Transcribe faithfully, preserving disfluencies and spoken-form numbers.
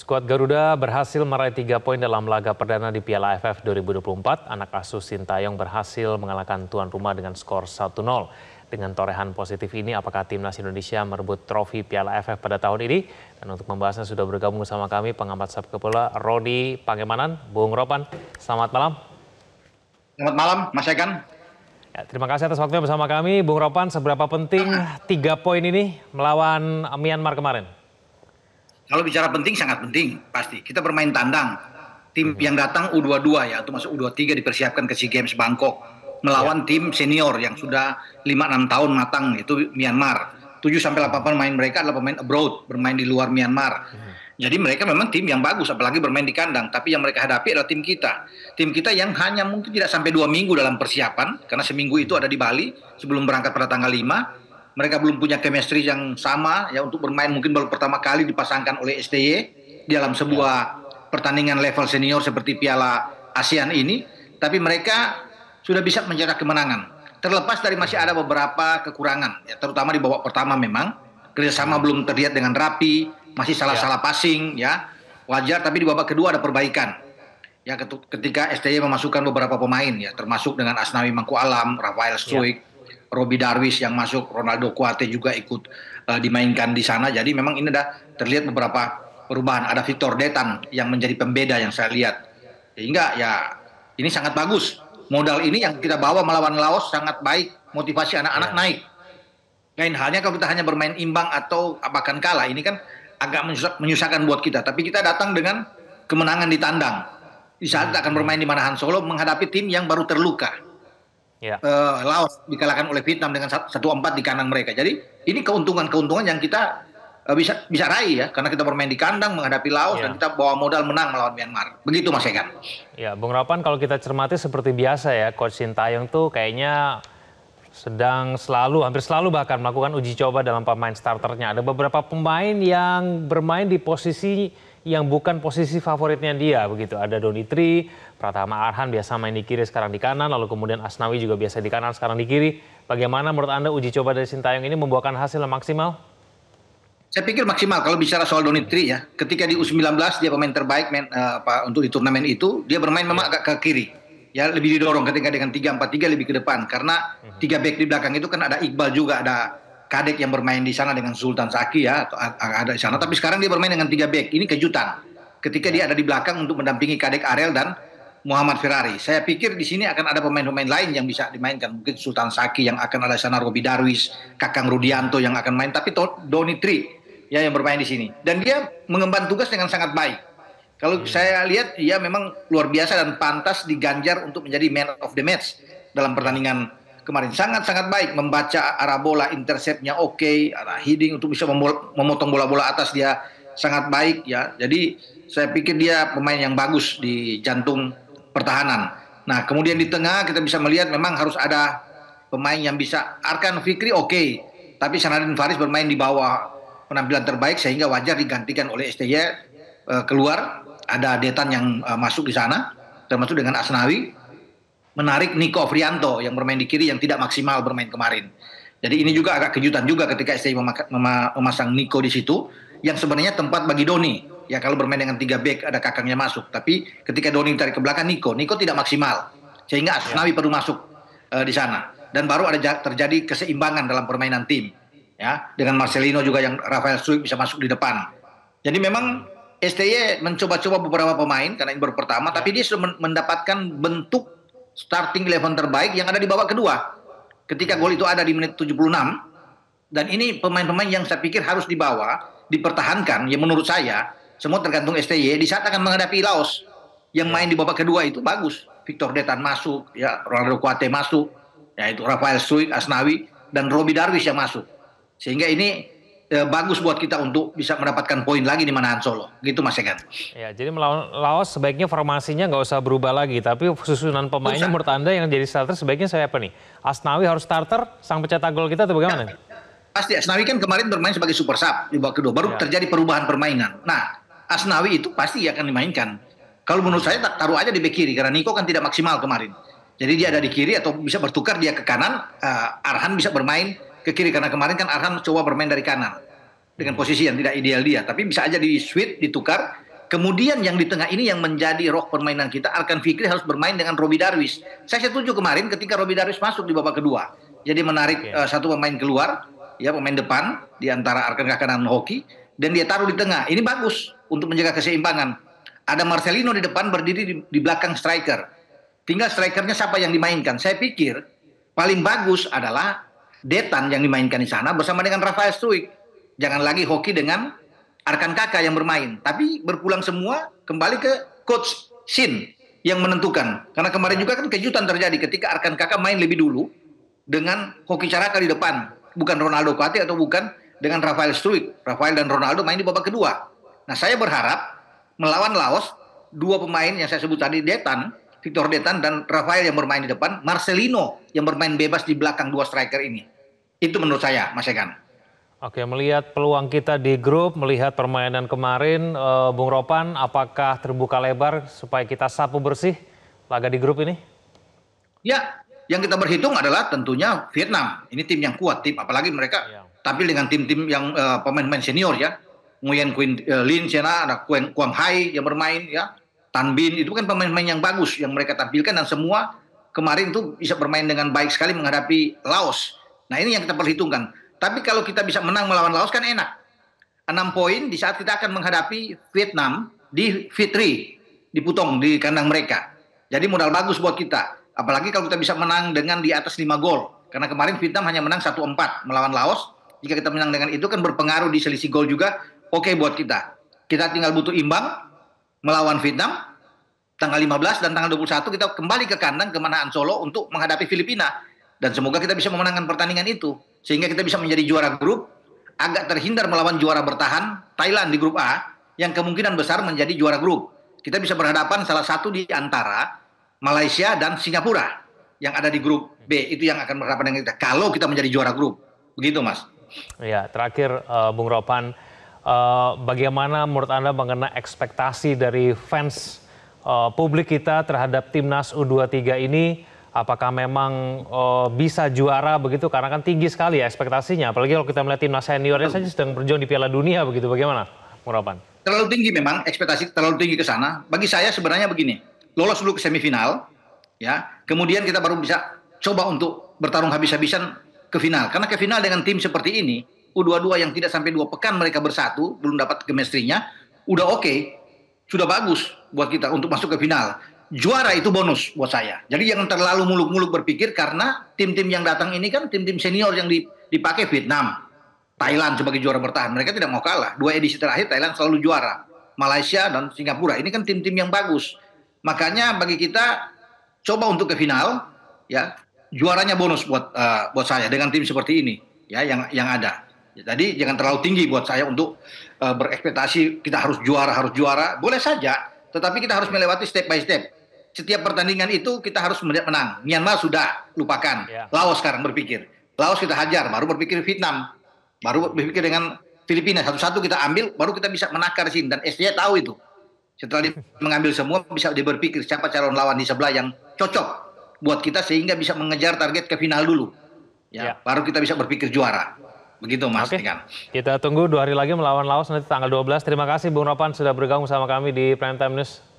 Skuad Garuda berhasil meraih tiga poin dalam laga perdana di Piala A F F dua ribu dua puluh empat. Anak asuh Sintayong berhasil mengalahkan tuan rumah dengan skor satu nol. Dengan torehan positif ini, apakah timnas Indonesia merebut trofi Piala A F F pada tahun ini? Dan untuk membahasnya sudah bergabung bersama kami pengamat sepak bola Rodi Pangemanan, Bung Ropan. Selamat malam. Selamat malam, Mas Egan. Ya, terima kasih atas waktunya bersama kami, Bung Ropan. Seberapa penting tiga poin ini melawan Myanmar kemarin? Kalau bicara penting, sangat penting, pasti. Kita bermain tandang. Tim yang datang U dua puluh dua ya, atau masuk U dua puluh tiga dipersiapkan ke SEA Games Bangkok. Melawan ya. Tim senior yang sudah lima enam tahun matang, itu Myanmar. tujuh sampai delapan pemain mereka adalah pemain abroad, bermain di luar Myanmar. Hmm. Jadi mereka memang tim yang bagus, apalagi bermain di kandang. Tapi yang mereka hadapi adalah tim kita. Tim kita yang hanya mungkin tidak sampai dua minggu dalam persiapan, karena seminggu itu ada di Bali sebelum berangkat pada tanggal lima. Mereka belum punya chemistry yang sama ya untuk bermain, mungkin baru pertama kali dipasangkan oleh S T Y di dalam sebuah pertandingan level senior seperti Piala ASEAN ini, tapi mereka sudah bisa mencetak kemenangan. Terlepas dari masih ada beberapa kekurangan, ya, terutama di babak pertama memang kerjasama belum terlihat dengan rapi, masih salah-salah passing ya, wajar, tapi di babak kedua ada perbaikan. Ya, ketika S T Y memasukkan beberapa pemain ya, termasuk dengan Asnawi Mangku Alam, Rafael Struijk, ya. Robi Darwis yang masuk, Ronaldo Kuate juga ikut uh, dimainkan di sana. Jadi memang ini ada terlihat beberapa perubahan. Ada Victor Detan yang menjadi pembeda yang saya lihat. Sehingga ya ini sangat bagus. Modal ini yang kita bawa melawan Laos sangat baik. Motivasi anak-anak yeah. naik. Lain halnya kalau kita hanya bermain imbang atau bahkan kalah. Ini kan agak menyusah, menyusahkan buat kita. Tapi kita datang dengan kemenangan di tandang. Di saat kita akan bermain di Manahan Solo menghadapi tim yang baru terluka. Ya. Uh, Laos dikalahkan oleh Vietnam dengan satu empat di kandang mereka. Jadi ini keuntungan-keuntungan yang kita uh, bisa bisa raih ya, karena kita bermain di kandang menghadapi Laos ya. Dan kita bawa modal menang melawan Myanmar. Begitu Mas Egan. Ya, Bung Ropan, kalau kita cermati seperti biasa ya, Coach Sintayong tuh kayaknya sedang selalu, hampir selalu bahkan melakukan uji coba dalam pemain starternya. Ada beberapa pemain yang bermain di posisi yang bukan posisi favoritnya dia begitu. Ada Donitri, Pratama Arhan biasa main di kiri sekarang di kanan, lalu kemudian Asnawi juga biasa di kanan sekarang di kiri. Bagaimana menurut Anda uji coba dari Sintayong ini membuahkan hasil yang maksimal? Saya pikir maksimal kalau bicara soal Donitri ya. Ketika di U sembilan belas dia pemain terbaik main, uh, apa, untuk di turnamen itu, dia bermain memang agak ke kiri. Ya lebih didorong ketika dengan tiga empat tiga lebih ke depan, karena tiga back di belakang itu kan ada Iqbal juga, ada Kadek yang bermain di sana dengan Sultan Zaki ya, atau ada di sana. Tapi sekarang dia bermain dengan tiga back. Ini kejutan. Ketika dia ada di belakang untuk mendampingi Kadek Arel dan Muhammad Ferrari. Saya pikir di sini akan ada pemain-pemain lain yang bisa dimainkan. Mungkin Sultan Zaki yang akan ada di sana, Robi Darwis, Kakang Rudianto yang akan main. Tapi Donitri ya yang bermain di sini. Dan dia mengemban tugas dengan sangat baik. Kalau hmm. saya lihat dia memang luar biasa dan pantas diganjar untuk menjadi man of the match dalam pertandingan kemarin. Sangat-sangat baik membaca arah bola, interceptnya oke, okay, arah heading untuk bisa memotong bola-bola atas dia sangat baik ya. Jadi saya pikir dia pemain yang bagus di jantung pertahanan. Nah kemudian di tengah kita bisa melihat memang harus ada pemain yang bisa. Arkan Fikri oke, okay, tapi Sanadin Faris bermain di bawah penampilan terbaik sehingga wajar digantikan oleh S T Y uh, keluar. Ada Detan yang uh, masuk di sana, termasuk dengan Asnawi. Menarik Niko Afrianto yang bermain di kiri yang tidak maksimal bermain kemarin. Jadi ini juga agak kejutan juga ketika S T Y memasang Niko di situ, yang sebenarnya tempat bagi Doni. Ya kalau bermain dengan tiga back ada Kakangnya masuk, tapi ketika Doni tarik ke belakang Niko, Niko tidak maksimal, sehingga Asnawi ya. perlu masuk uh, di sana. Dan baru ada terjadi keseimbangan dalam permainan tim. Ya, dengan Marcelino juga yang Rafael Struijk bisa masuk di depan. Jadi memang S T Y mencoba-coba beberapa pemain karena ini baru pertama, ya. Tapi dia sudah mendapatkan bentuk starting eleven terbaik yang ada di babak kedua. Ketika gol itu ada di menit tujuh puluh enam, dan ini pemain-pemain yang saya pikir harus dibawa, dipertahankan, yang menurut saya semua tergantung S T Y di saat akan menghadapi Laos. Yang main di babak kedua itu bagus. Victor Detan masuk, ya Ronaldo Kuate masuk, ya itu Rafael Struijk, Asnawi, dan Robi Darwis yang masuk. Sehingga ini eh, bagus buat kita untuk bisa mendapatkan poin lagi di Manahan Solo. Gitu Mas Egan. Ya, jadi melawan Laos sebaiknya formasinya nggak usah berubah lagi. Tapi susunan pemainnya menurut Anda yang jadi starter sebaiknya saya apa nih? Asnawi harus starter, sang pencetak gol kita atau bagaimana? Ya, pasti Asnawi kan kemarin bermain sebagai super sub di babak kedua. Baru ya. terjadi perubahan permainan. Nah, Asnawi itu pasti akan dimainkan. Kalau menurut saya taruh aja di bek kiri. Karena Niko kan tidak maksimal kemarin. Jadi dia ada di kiri atau bisa bertukar dia ke kanan. Uh, Arhan bisa bermain ke kiri. Karena kemarin kan Arhan coba bermain dari kanan. Dengan posisi yang tidak ideal dia. Tapi bisa aja di switch, ditukar. Kemudian yang di tengah ini yang menjadi roh permainan kita, Arkan Fikri harus bermain dengan Robi Darwis. Saya setuju kemarin ketika Robi Darwis masuk di babak kedua. Jadi menarik okay. uh, satu pemain keluar, ya pemain depan di antara Arkan Kakak dan Hoki, dan dia taruh di tengah. Ini bagus untuk menjaga keseimbangan. Ada Marcelino di depan berdiri di, di belakang striker. Tinggal strikernya siapa yang dimainkan. Saya pikir paling bagus adalah Detan yang dimainkan di sana bersama dengan Rafael Struijk. Jangan lagi Hoki dengan Arkan Kakak yang bermain, tapi berpulang semua kembali ke coach Shin yang menentukan. Karena kemarin juga kan kejutan terjadi ketika Arkan Kakak main lebih dulu dengan Hoki Caraka di depan, bukan Ronaldo Kuati atau bukan dengan Rafael Struijk. Rafael dan Ronaldo main di babak kedua. Nah, saya berharap melawan Laos dua pemain yang saya sebut tadi, Detan, Victor Detan dan Rafael yang bermain di depan, Marcelino yang bermain bebas di belakang dua striker ini. Itu menurut saya, Mas Egan. Oke, melihat peluang kita di grup, melihat permainan kemarin, eh, Bung Ropan, apakah terbuka lebar supaya kita sapu bersih laga di grup ini? Ya, yang kita berhitung adalah tentunya Vietnam. Ini tim yang kuat, tim apalagi mereka ya. Tampil dengan tim-tim yang uh, pemain-pemain senior ya. Nguyen Quin uh, Lin, Sena, ada Quang, Quang Hai yang bermain ya. Tan Bin, itu kan pemain-pemain yang bagus yang mereka tampilkan dan semua kemarin tuh bisa bermain dengan baik sekali menghadapi Laos. Nah, ini yang kita perhitungkan. Tapi kalau kita bisa menang melawan Laos kan enak. enam poin di saat kita akan menghadapi Vietnam di Fitri, di Putong, di kandang mereka. Jadi modal bagus buat kita. Apalagi kalau kita bisa menang dengan di atas lima gol. Karena kemarin Vietnam hanya menang satu empat melawan Laos. Jika kita menang dengan itu kan berpengaruh di selisih gol juga. Oke buat kita. Kita tinggal butuh imbang melawan Vietnam. Tanggal lima belas dan tanggal dua puluh satu kita kembali ke kandang ke Manahan Solo untuk menghadapi Filipina. Dan semoga kita bisa memenangkan pertandingan itu. Sehingga kita bisa menjadi juara grup, agak terhindar melawan juara bertahan Thailand di grup A, yang kemungkinan besar menjadi juara grup. Kita bisa berhadapan salah satu di antara Malaysia dan Singapura yang ada di grup B. Itu yang akan berhadapan dengan kita, kalau kita menjadi juara grup. Begitu, Mas. Ya, terakhir uh, Bung Ropan, uh, bagaimana menurut Anda mengenai ekspektasi dari fans uh, publik kita terhadap Timnas U dua puluh tiga ini? Apakah memang uh, bisa juara begitu? Karena kan tinggi sekali ya ekspektasinya. Apalagi kalau kita melihat timnas seniornya saja sedang berjuang di Piala Dunia begitu. Bagaimana, Bung Ropan? Terlalu tinggi memang, ekspektasi terlalu tinggi ke sana. Bagi saya sebenarnya begini, lolos dulu ke semifinal, ya. Kemudian kita baru bisa coba untuk bertarung habis-habisan ke final. Karena ke final dengan tim seperti ini, U dua puluh dua yang tidak sampai dua pekan mereka bersatu, belum dapat chemistry-nya, udah oke, okay, sudah bagus buat kita untuk masuk ke final. Juara itu bonus buat saya. Jadi jangan terlalu muluk-muluk berpikir karena tim-tim yang datang ini kan tim-tim senior yang dipakai Vietnam, Thailand sebagai juara bertahan. Mereka tidak mau kalah. Dua edisi terakhir Thailand selalu juara. Malaysia dan Singapura. Ini kan tim-tim yang bagus. Makanya bagi kita coba untuk ke final, ya juaranya bonus buat uh, buat saya dengan tim seperti ini, ya yang yang ada. Jadi jangan terlalu tinggi buat saya untuk uh, berekspektasi kita harus juara harus juara. Boleh saja, tetapi kita harus melewati step by step. Setiap pertandingan itu kita harus menang. Myanmar sudah, lupakan. Yeah. Laos sekarang berpikir. Laos kita hajar, baru berpikir Vietnam. Baru berpikir dengan Filipina. Satu-satu kita ambil, baru kita bisa menakar sini. Dan S D I tahu itu. Setelah dia mengambil semua, bisa dia berpikir siapa calon lawan di sebelah yang cocok buat kita sehingga bisa mengejar target ke final dulu. Ya, yeah. Baru kita bisa berpikir juara. Begitu, Mas. Oke. Okay. Kita tunggu dua hari lagi melawan Laos nanti tanggal dua belas. Terima kasih Bung Ropan sudah bergabung sama kami di Prime Time News.